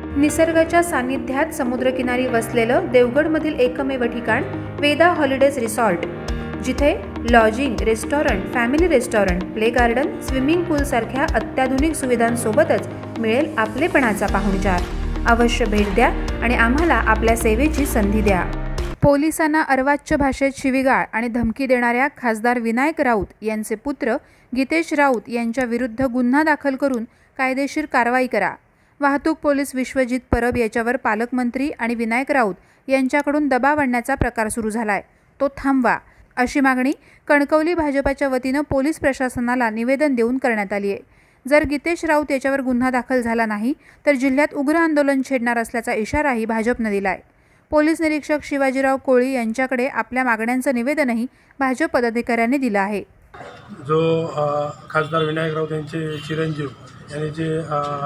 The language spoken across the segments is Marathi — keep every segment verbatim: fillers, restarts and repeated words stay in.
निसर्गाच्या सानिध्यात समुद्रकिनारी वसलेलं देवगडमधील एकमेव ठिकाण वेदा हॉलिडेज रिसॉर्ट, जिथे lodging, restaurant, family restaurant, play garden, swimming pool सारख्या अत्याधुनिक सुविधांसोबतच मिळेल आपलेपणाचा पाहुणचार। अवश्य भेट द्या आणि आम्हाला आपल्या सेवेची संधी द्या। पोलिसांना अर्वाच्य भाषेत शिवीगाळ आणि धमकी देणाऱ्या खासदार विनायक राऊत यांचे पुत्र गीतेश राऊत यांच्या विरुद्ध गुन्हा दाखल करून कायदेशीर कारवाई करा। वाहतूक पोलीस विश्वजित परब याच्यावर पालकमंत्री आणि विनायक राऊत यांच्याकडून दबाव आणण्याचा प्रकार सुरू झालाय, तो थांबवा अशी मागणी कणकवली भाजपाच्या वतीनं पोलीस प्रशासनाला निवेदन देऊन करण्यात आली आहे। जर गीतेश राऊत याच्यावर गुन्हा दाखल झाला नाही तर जिल्ह्यात उग्र आंदोलन छेडणार असल्याचा इशाराही भाजपने दिलाय। पोलीस निरीक्षक शिवाजीराव कोळी यांच्याकडे आपल्या मागण्यांचं निवेदनही भाजप पदाधिकाऱ्यांनी दिलं आहे। जो खासदार विनायक राऊत यांचे चिरंजीव यांनी जे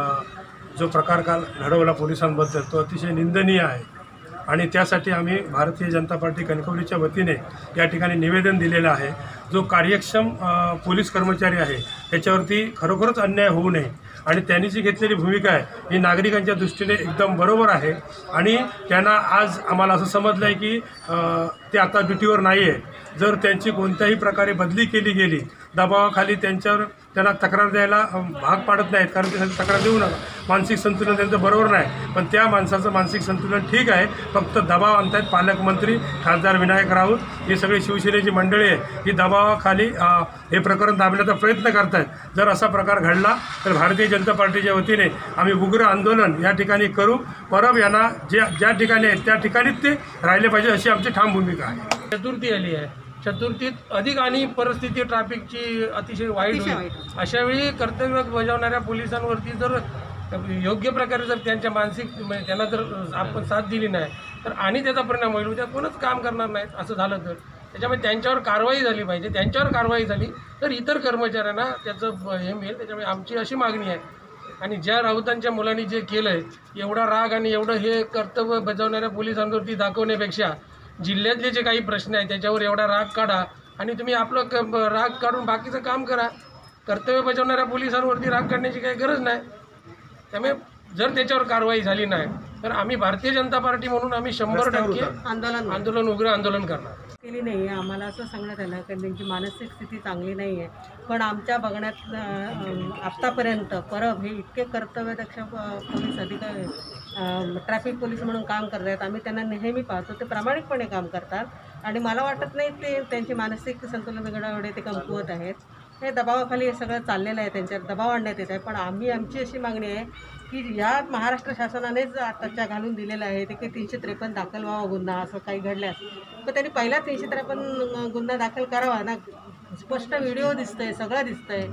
जो प्रकार काल घडवला पोलिसांबद्दल तो अतिशय निंदनीय आहे आणि त्यासाठी आम्ही भारतीय जनता पार्टी कणकवलीच्या वतीने या ठिकाणी निवेदन दिलेलं आहे। जो कार्यक्षम पोलीस कर्मचारी आहे त्याच्यावरती खरोखरच अन्याय होऊ नये आणि त्यांनी जी घेतलेली भूमिका आहे ही नागरिकांच्या दृष्टीने एकदम बरोबर आहे आणि त्यांना आज आम्हाला असं समजलं आहे की ते आता ड्युटीवर नाही आहे। जर त्यांची कोणत्याही प्रकारे बदली केली गेली दबावाखाली त्यांच्यावर त्यांना तक्रार द्यायला भाग पाडत नाहीत, कारण ते तक्रार देऊ नका, मानसिक संतुलन त्यांचं बरोबर नाही, पण त्या माणसाचं मानसिक संतुलन ठीक आहे, फक्त दबाव आणतायत पालकमंत्री खासदार विनायक राऊत ही सगळी शिवसेनेची मंडळी आहे ही दबावाखाली हे प्रकरण दाबण्याचा प्रयत्न करत आहेत। जर असा प्रकार घडला तर भारतीय जनता पार्टीच्या वतीने आम्ही उग्र आंदोलन या ठिकाणी करू। परब यांना ज्या ज्या ठिकाणी आहेत त्या ठिकाणीच ते राहिले पाहिजे अशी आमची ठाम भूमिका आहे। चतुर्थी आली आहे, चतुर्थीत अधिक आणि परिस्थिती ट्रॅफिकची अतिशय वाईट होईल। अशावेळी कर्तव्य बजावणाऱ्या पोलिसांवरती जर योग्य प्रकारे जर त्यांच्या मानसिक त्यांना जर आपण साथ दिली नाही तर आणि त्याचा परिणाम होईल, उद्या कोणच काम करणार नाहीत असं झालं तर त्याच्यामुळे त्यांच्यावर कारवाई झाली पाहिजे। त्यांच्यावर कारवाई झाली तर इतर कर्मचाऱ्यांना त्याचं हे मिळेल। त्याच्यामुळे आमची अशी मागणी आहे आणि ज्या राऊतांच्या मुलांनी जे केलं आहे एवढा राग आणि एवढं हे कर्तव्य बजावणाऱ्या पोलिसांवरती दाखवण्यापेक्षा जिल्ह्यातले जे काही प्रश्न आहेत त्याच्यावर एवढा राग काढा आणि तुम्ही आपलं क राग काढून बाकीचं काम करा। कर्तव्य बजावणाऱ्या पोलिसांवरती राग काढण्याची काही गरज नाही। त्यामुळे जर त्याच्यावर कारवाई झाली नाही तर आम्ही भारतीय जनता पार्टी म्हणून आम्ही शंभर टक्के आंदोलन आंदोलन उग्र आंदोलन करणार। केली नाही आहे, आम्हाला असं सांगण्यात आलं की त्यांची मानसिक स्थिती चांगली नाही आहे, पण आमच्या बघण्यात आत्तापर्यंत परब हे इतके कर्तव्यदक्ष पोलीस अधिकारी ट्रॅफिक पोलीस म्हणून काम करत आहेत, आम्ही त्यांना नेहमी पाहतो, ते प्रामाणिकपणे काम करतात आणि मला वाटत नाही ते त्यांची मानसिक संतुलन बिघडवणे ते कमकुवत आहेत। हे दबावाखाली हे सगळं चाललेलं आहे, त्यांच्यावर दबाव आणण्यात येत आहे, पण आम्ही आमची अशी मागणी आहे की या महाराष्ट्र शासनानेच आताच्या घालून दिलेलं आहे ते की तीनशे त्रेपन्न दाखल व्हावा गुन्हा असं काही घडल्यास तर त्यांनी पहिला तीनशे त्रेपन्न गुन्हा दाखल करावा ना। स्पष्ट व्हिडिओ दिसतंय, सगळं दिसतंय।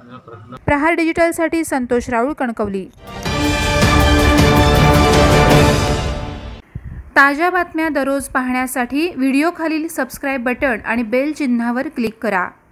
प्रहार डिजिटलसाठी संतोष राऊळ, कणकवली। ताज्या बातम्या दररोज पाहण्यासाठी व्हिडिओ खालील सबस्क्राईब बटण आणि बेल चिन्हावर क्लिक करा।